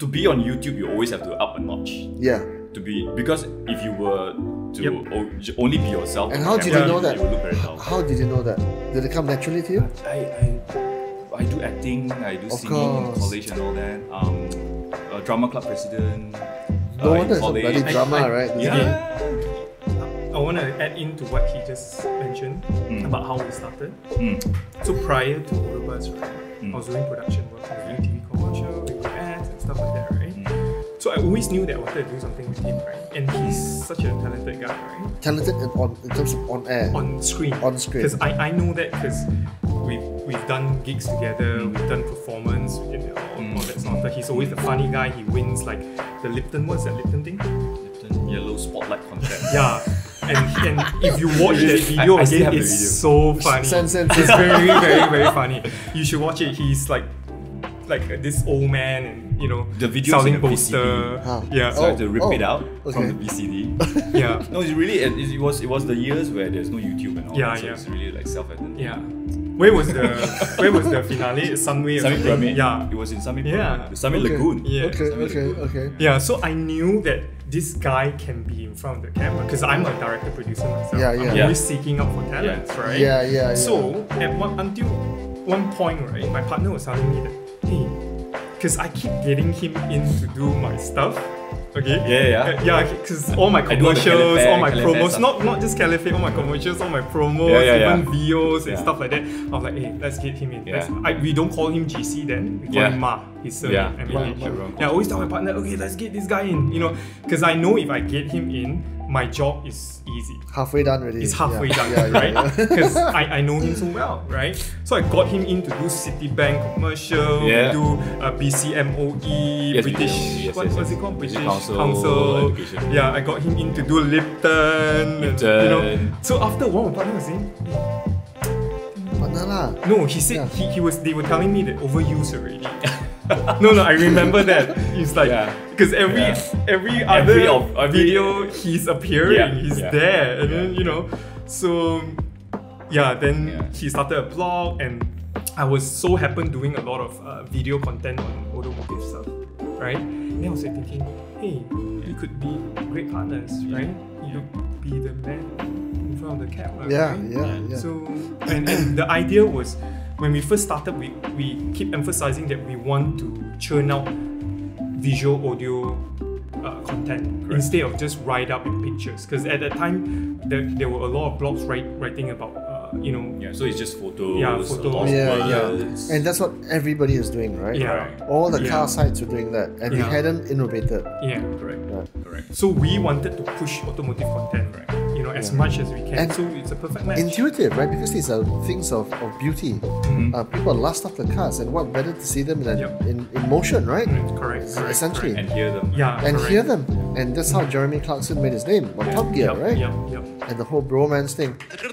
to be on YouTube, you always have to up a notch. Yeah. Because if you were to only be yourself, And how did you know that? You would look very dull. How did you know that? Did it come naturally to you? I do acting, I do Of singing in course. college and all that. Drama club president. No wonder in it's a college. bloody drama, right? Yeah. I want to add into what he just mentioned about how we started. So prior to Autobus, right, I was doing production work, I was doing TV commercial, doing ads and stuff like that, right? So I always knew that I wanted to do something with him, right? And he's such a talented guy, right? Talented in terms of on air. On screen. On screen. Because I know that because we've done gigs together, we've done performance, you know, all that sort of stuff. He's always the funny guy. He wins like the Lipton, what's that Lipton thing? Lipton Yellow Spotlight contest. Yeah. And if you watch that video I still again, have the it's video. so funny. Sense. It's very, very, very funny. You should watch it. He's like this old man, and you know, The video's selling in a poster. VCD. Huh. Yeah. So I had to rip it out okay. from the VCD. Yeah. No, it's really it was the years where there's no YouTube and all Yeah, that, so yeah. it's really like self-evident. Yeah. Where was the finale? Sunway or Summit something? Pyramid. Yeah. It was in Summit Yeah. Pyramid. The Summit Okay. Lagoon. Yeah. Okay. Yeah, so I knew that this guy can be in front of the camera because I'm a director producer myself. Yeah, I'm yeah. always seeking out for talents, right? Yeah. So until one point, right, my partner was telling me that, hey, because I keep getting him in to do my stuff. Okay. Yeah, because all my I do all the commercials, all my Calefare promos, stuff. not just Calefare, all my commercials, all my promos, Yeah. even videos and Yeah. stuff like that. I was like, hey, let's get him in. Yeah. We don't call him GC then, we call Yeah. him Ma. His surname. Yeah. M-A-H. Yeah, everyone Yeah, I always tell my partner, okay, let's get this guy in, you know, because I know if I get him in, my job is easy. Halfway done already. It's halfway Yeah. done, Yeah. right? Because I know him so well, right? So I got him in to do Citibank commercial, Yeah. do BCMOE, Yes, British, yes, what's yes. it called? British Council Council. Education. Yeah, I got him in to do Lipton. And, you know. Lipton. So after a while, my partner was saying, Partner lah. no, he said Yeah. they were telling me that overuse already. No, I remember that. It's like Yeah. because every other every- video he's appearing, Yeah, he's yeah. there, and then you know, so yeah, then Yeah. he started a blog, and I was so happened doing a lot of video content on automotive stuff, right? And I was like thinking, hey, we could be great partners, right? You be the man in front of the camera, Yeah. right? So and the idea was when we first started, we keep emphasizing that we want to churn out visual audio content instead of just write up in pictures, because at that time there were a lot of blogs writing about you know. Yeah, so it's just photos. Yeah, a photos. lot of Yeah. words. And that's what everybody is doing, right? Yeah. All the Yeah. car sites were doing that, and we Yeah. hadn't innovated. Yeah. Correct. Right. Correct. So we wanted to push automotive content, you know, as much as we can. And so it's a perfect match. Intuitive, right? Because these are things of beauty. People lust after cars, and what better to see them in motion, right? Correct. Essentially. And hear them. Yeah. And correct. hear them. And that's how Jeremy Clarkson made his name on Top Gear, Yep, right? Yep. And the whole bromance thing.